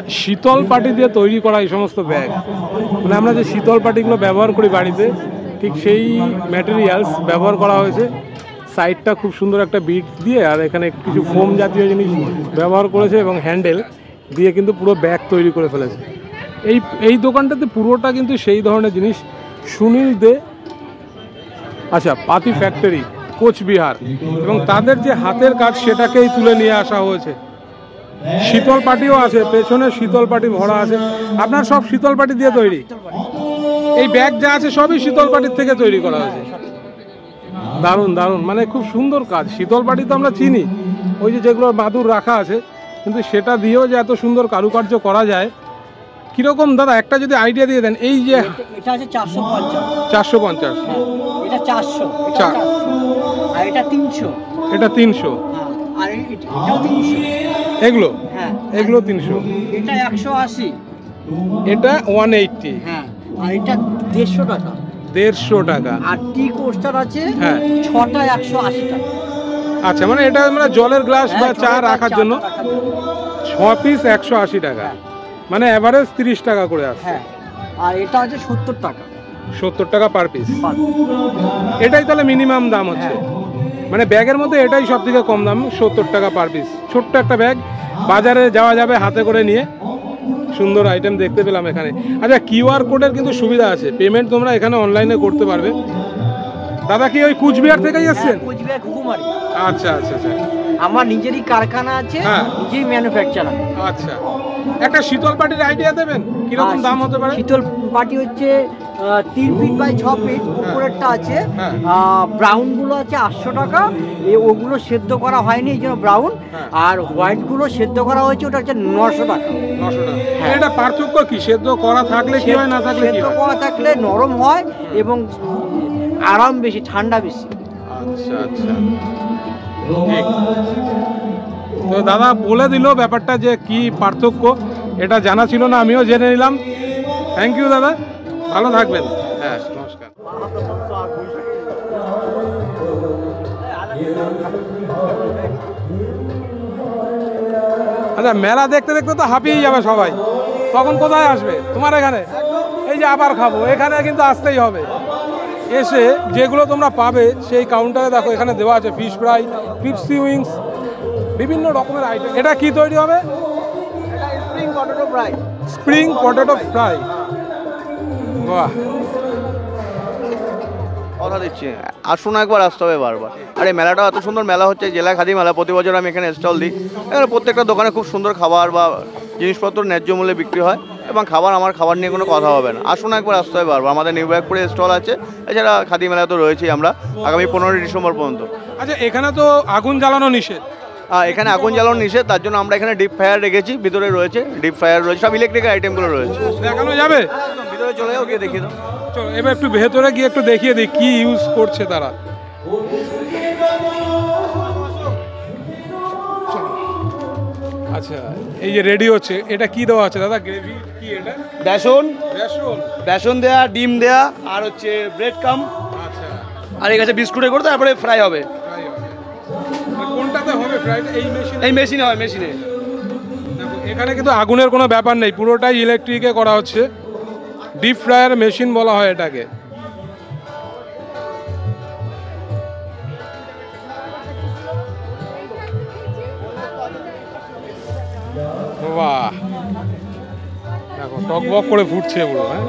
শীতল পাটি দিয়ে তৈরি করা এই সমস্ত ব্যাগ, মানে আমরা যে শীতল পাটিগুলো ব্যবহার করি বাড়িতে, ঠিক সেই ম্যাটেরিয়ালস ব্যবহার করা হয়েছে। সাইডটা খুব সুন্দর একটা বিট দিয়ে, আর এখানে কিছু ফোম জাতীয় জিনিস ব্যবহার করেছে এবং হ্যান্ডেল দিয়ে কিন্তু পুরো ব্যাগ তৈরি করে ফেলেছে। এই দোকানটাতে পুরোটা কিন্তু সেই ধরনের জিনিস। সুনীল দে, আচ্ছা, পাতি ফ্যাক্টরি, কোচবিহার, এবং তাদের যে হাতের কাজ সেটাকেই তুলে নিয়ে আসা হয়েছে। শীতল পাটিও আছে, পেছনে শীতল পাটি ভরা আছে। আপনার সব শীতল পাটি দিয়ে তৈরি? এই ব্যাগ যা আছে সবই শীতল পাটির থেকে তৈরি করা হয়েছে। দারুণ দারুণ, মানে খুব সুন্দর কাজ। শীতল পাটি তো আমরা চিনি, ওই যে যেগুলো মাদুর রাখা আছে, কিন্তু সেটা দিয়েও যে এত সুন্দর কারুকার্য করা যায়, কিরকম দাদা একটা যদি আইডিয়া দিয়ে দেন। এই যে এটা আছে 450, 450, এটা 400, আর এটা 300, এটা 300, আর এটাও 300, এগুলো, হ্যাঁ এগুলো 300, এটা 180, এটা 180, হ্যাঁ, আর এটা 150 টাকা, 150 টাকা। আর টি কোস্টার আছে, হ্যাঁ, 6টা 180 টাকা। আচ্ছা, মানে এটা মানে জলের গ্লাস বা চা রাখার জন্য 6 পিস 180 টাকা, মানে এভারেজ 30 টাকা করে আসে। হ্যাঁ, আর এটা আছে 70 টাকা, 70 টাকা পার পিস। এটাই তাহলে মিনিমাম দাম হচ্ছে, মানে ব্যাগের মধ্যে এটাই সব থেকে কম দাম, 70 টাকা পার পিস। ছোট্ট একটা ব্যাগ, বাজারে যাওয়া যাবে হাতে করে নিয়ে। সুন্দর আইটেম দেখতে পেলাম এখানে। আচ্ছা, কিউআর কোডের কিন্তু সুবিধা আছে, পেমেন্ট তোমরা এখানে অনলাইনে করতে পারবে। দাদা কি ওই কুচবিহার থেকেই এসছেন? কুচবিহার ঘুঘুমারি। আচ্ছা আচ্ছা আচ্ছা, আমার নিজেরই কারখানা আছে, নিজেই ম্যানুফ্যাকচার। আচ্ছা, একটা শীতল পাটির আইডিয়া দেবেন কিরকম দাম হতে পারে? শীতল পাটি হচ্ছে 3 ফিট বাই 6 ফিট, উপরেরটা আছে, ব্রাউন গুলো আছে 800 টাকা, ওগুলো সেদ্ধ করা হয়নি এই জন্য ব্রাউন, আর হোয়াইট গুলো সেদ্ধ করা হয়েছে, ওটা হচ্ছে 900 টাকা। 900 টাকা। এটা পার্থক্য কি? সেদ্ধ করা থাকলে কি হয়, না থাকলে কি হয়? সেদ্ধ করা থাকলে নরম হয় এবং আরাম বেশি, ঠান্ডা বেশি। আচ্ছা আচ্ছা, ঠিক। তো দাদা বলে দিল ব্যাপারটা যে কি পার্থক্য, এটা জানা ছিল না, আমিও জেনে নিলাম। থ্যাংক ইউ দাদা, ভালো থাকবেন। হ্যাঁ, নমস্কার। আচ্ছা, মেলা দেখতে দেখতে তো হাঁপিয়ে যাবে সবাই, তখন কোথায় আসবে? তোমার এখানে। এই যে আবার খাবো, এখানে কিন্তু আসতেই হবে। এসে যেগুলো তোমরা পাবে সেই কাউন্টারে দেখো, এখানে দেওয়া আছে ফিশ ফ্রাই, ক্রিপসি উইংস, বিভিন্ন রকমের আইটেম। এটা কি তৈরি হবে? Spring potato fry. Spring potato fry, বাহ। কথা দিচ্ছি, আসুন একবার, আসতে হবে বারবার। আর এই মেলাটা এত সুন্দর মেলা হচ্ছে, জেলা খাদি মেলা, প্রতি বছর আমি এখানে স্টল দিই। এখানে প্রত্যেকটা দোকানে খুব সুন্দর খাবার বা জিনিসপত্র ন্যায্য মূল্যে বিক্রি হয়, এবং আমার খাবার নিয়ে কোনো কথা হবে না। আসুন একবার, আসতে হবে বারবার। আমাদের নিউ ব্যারাকপুরে স্টল আছে, এছাড়া খাদি মেলা তো রয়েছি আমরা আগামী 15 ডিসেম্বর পর্যন্ত। আচ্ছা, এখানে তো আগুন জ্বালানো নিষেধ। এখানে আগুন জ্বালানো নিষেধ, তার জন্য আমরা এখানে ডিপ ফায়ার রেখেছি, ভিতরে রয়েছে ডিপ ফায়ার রয়েছে, সব ইলেকট্রিক্যাল আইটেমগুলো রয়েছে। দেখানো যাবে? ভিতরে চলে যাও, গিয়ে দেখিয়ে দাও। চলো এবার একটু ভেতরে গিয়ে একটু দেখিয়ে দিই কি ইউজ করছে তারা। আচ্ছা, এই যে রেডি হচ্ছে, এটা কি দেওয়া আছে দাদা? গ্রেভি কি এটা? বেসন, বেসন, বেসন দেয়া, ডিম দেয়া, আর হচ্ছে ব্রেড কাম, আচ্ছা, আর এই কাছে বিস্কুটে করে তারপরে ফ্রাই হবে। ফ্রাই হবে। কোনটাতে হবে ফ্রাই? এই মেশিনে? এই মেশিনে হয়, মেশিনে। দেখো এখানে কিন্তু আগুনের কোনো ব্যাপার নেই, পুরোটাই ইলেকট্রিকে করা হচ্ছে। ডিপ ফ্রায়ার মেশিন বলা হয় এটাকে। বাহ, দেখো টকবক করে ফুটছে পুরো। হ্যাঁ,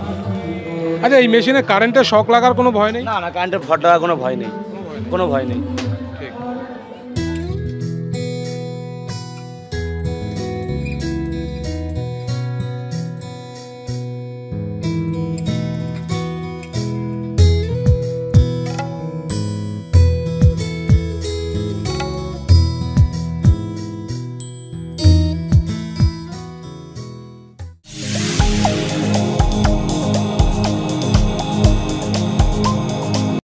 আচ্ছা, এই মেশিনে কারেন্টের শক লাগার কোনো ভয় নেই? না না, কারেন্টের ফট লাগার কোনো ভয় নেই, কোনো ভয় নেই।